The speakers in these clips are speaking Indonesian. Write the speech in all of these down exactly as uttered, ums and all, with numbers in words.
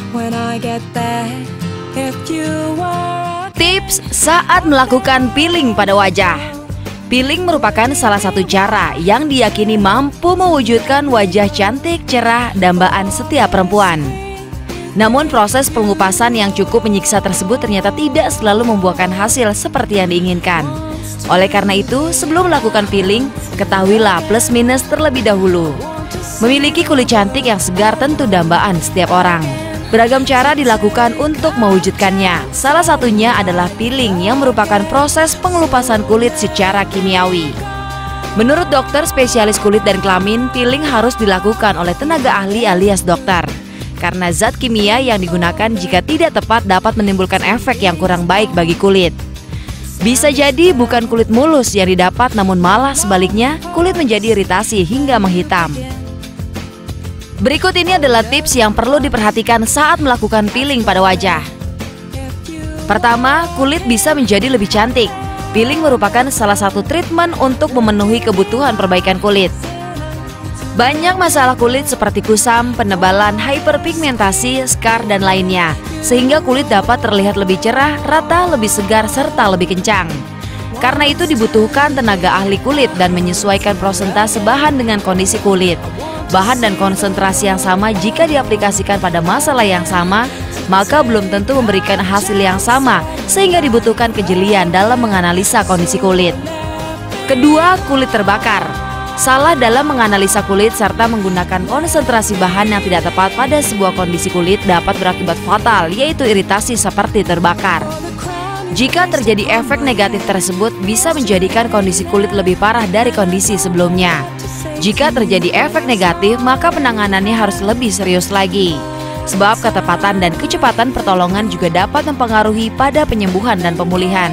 when I get there. If you were... Tips saat melakukan peeling pada wajah. Peeling merupakan salah satu cara yang diyakini mampu mewujudkan wajah cantik, cerah, dambaan setiap perempuan. Namun proses pengupasan yang cukup menyiksa tersebut ternyata tidak selalu membuahkan hasil seperti yang diinginkan. Oleh karena itu, sebelum melakukan peeling, ketahuilah plus minus terlebih dahulu. Memiliki kulit cantik yang segar tentu dambaan setiap orang. Beragam cara dilakukan untuk mewujudkannya. Salah satunya adalah peeling yang merupakan proses pengelupasan kulit secara kimiawi. Menurut dokter spesialis kulit dan kelamin, peeling harus dilakukan oleh tenaga ahli alias dokter. Karena zat kimia yang digunakan jika tidak tepat dapat menimbulkan efek yang kurang baik bagi kulit. Bisa jadi bukan kulit mulus yang didapat, namun malah sebaliknya kulit menjadi iritasi hingga menghitam. Berikut ini adalah tips yang perlu diperhatikan saat melakukan peeling pada wajah. Pertama, kulit bisa menjadi lebih cantik. Peeling merupakan salah satu treatment untuk memenuhi kebutuhan perbaikan kulit. Banyak masalah kulit seperti kusam, penebalan, hyperpigmentasi, scar, dan lainnya, sehingga kulit dapat terlihat lebih cerah, rata, lebih segar, serta lebih kencang. Karena itu dibutuhkan tenaga ahli kulit dan menyesuaikan prosentase bahan dengan kondisi kulit. Bahan dan konsentrasi yang sama jika diaplikasikan pada masalah yang sama, maka belum tentu memberikan hasil yang sama, sehingga dibutuhkan kejelian dalam menganalisa kondisi kulit. Kedua, kulit terbakar. Salah dalam menganalisa kulit serta menggunakan konsentrasi bahan yang tidak tepat pada sebuah kondisi kulit dapat berakibat fatal, yaitu iritasi seperti terbakar. Jika terjadi efek negatif tersebut bisa menjadikan kondisi kulit lebih parah dari kondisi sebelumnya. Jika terjadi efek negatif, maka penanganannya harus lebih serius lagi. Sebab ketepatan dan kecepatan pertolongan juga dapat mempengaruhi pada penyembuhan dan pemulihan.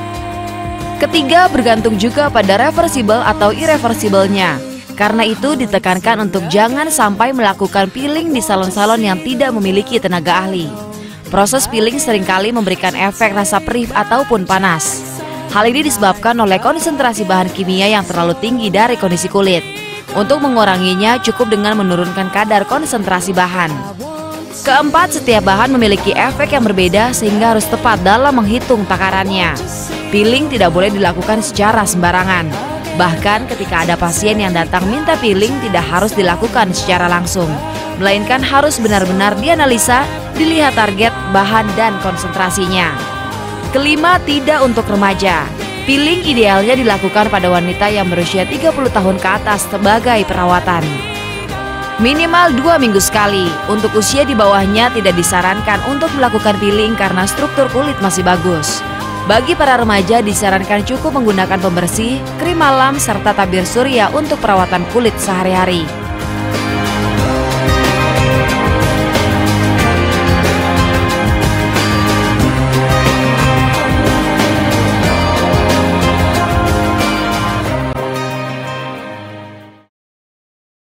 Ketiga, bergantung juga pada reversible atau irreversible-nya. Karena itu ditekankan untuk jangan sampai melakukan peeling di salon-salon yang tidak memiliki tenaga ahli. Proses peeling seringkali memberikan efek rasa perih ataupun panas. Hal ini disebabkan oleh konsentrasi bahan kimia yang terlalu tinggi dari kondisi kulit. Untuk menguranginya cukup dengan menurunkan kadar konsentrasi bahan. Keempat, setiap bahan memiliki efek yang berbeda sehingga harus tepat dalam menghitung takarannya. Peeling tidak boleh dilakukan secara sembarangan. Bahkan ketika ada pasien yang datang minta peeling tidak harus dilakukan secara langsung, melainkan harus benar-benar dianalisa, dilihat target, bahan, dan konsentrasinya. Kelima, tidak untuk remaja. Peeling idealnya dilakukan pada wanita yang berusia tiga puluh tahun ke atas sebagai perawatan. Minimal dua minggu sekali. Untuk usia di bawahnya tidak disarankan untuk melakukan peeling karena struktur kulit masih bagus. Bagi para remaja disarankan cukup menggunakan pembersih, krim malam, serta tabir surya untuk perawatan kulit sehari-hari.